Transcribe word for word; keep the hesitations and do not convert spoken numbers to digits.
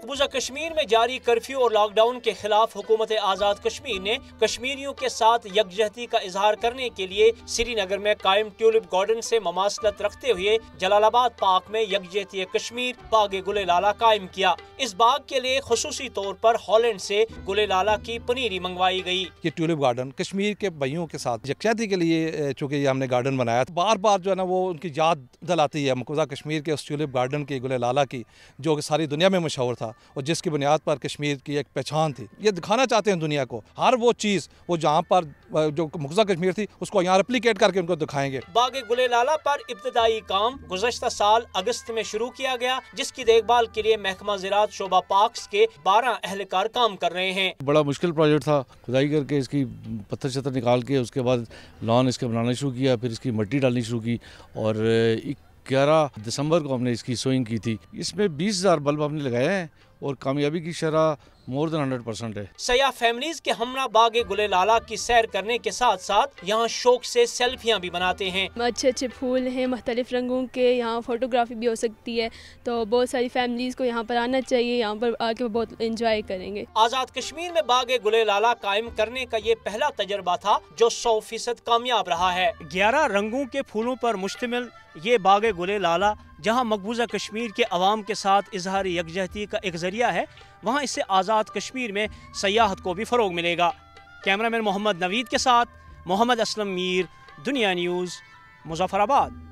مقبوضہ کشمیر میں جاری کرفیو اور لاک ڈاؤن کے خلاف حکومت آزاد کشمیر نے کشمیریوں کے ساتھ یکجہتی کا اظہار کرنے کے لیے سری نگر میں قائم ٹیولپ گارڈن سے مماثلت رکھتے ہوئے جلال آباد پارک میں یکجہتی کشمیر باغ گل لالا قائم کیا۔ اس باغ کے لیے خصوصی طور پر ہالینڈ سے گل لالا کی پنیری منگوائی گئی۔ یہ ٹیولپ گارڈن کشمیر کے بھائیوں کے ساتھ یکجہتی کے لیے چونکہ یہ ہم نے گارڈن بنایا، بار بار جو ہے نا وہ ان کی یاد دلاتی ہے مقبوضہ کشمیر کے اس ٹیولپ گارڈن کی گل لالا کی، جو کہ ساری دنیا میں مشہور تھا اور جس کی بنیاد پر کشمیر کی ایک پہچان تھی۔ یہ دکھانا چاہتے ہیں دنیا کو، ہر وہ چیز وہ جہاں پر جو مقبوضہ کشمیر تھی اس کو یہاں ریپلیکیٹ کر کے ان کو دکھائیں گے۔ باغ گل لالا پر ابتدائی کام گزشتہ سال اگست میں شروع کیا گیا، جس کی دیکھ بھال کے لیے محکمہ زراعت شعبہ پارکس کے بارہ اہلکار کام کر رہے ہیں۔ بڑا مشکل پروجیکٹ تھا، کھدائی کر کے اس کی پتھر شتر نکال کے اس کے بعد لان اس کے بنانا شروع کیا، پھر اس کی مٹی ڈالنی شروع کی اور گیارہ دسمبر کو ہم نے اس کی سوئنگ کی تھی۔ اس میں بیس ہزار بلب ہم نے لگائے ہیں اور کامیابی کی شرح مور دین ہنڈریڈ پرسنٹ ہے۔ سیاح فیملیز کے ہمراہ باغ گل لالا کی سیر کرنے کے ساتھ ساتھ یہاں شوق سے سیلفیاں بھی بناتے ہیں۔ اچھے اچھے پھول ہیں مختلف رنگوں کے، یہاں فوٹوگرافی بھی ہو سکتی ہے، تو بہت ساری فیملیز کو یہاں پر آنا چاہیے، یہاں پر آ کے بہت انجوائے کریں گے۔ آزاد کشمیر میں باغ گل لالا قائم کرنے کا یہ پہلا تجربہ تھا جو سو فیصد کامیاب رہا ہے۔ گیارہ رنگوں کے پھولوں پر مشتمل یہ باغ گل لالا جہاں مقبوضہ کشمیر کے عوام کے ساتھ اظہار یکجہتی کا ایک ذریعہ ہے، وہاں اس سے آزاد کشمیر میں سیاحت کو بھی فروغ ملے گا۔ کیمرہ مین محمد نوید کے ساتھ محمد اسلم میر، دنیا نیوز، مظفر آباد۔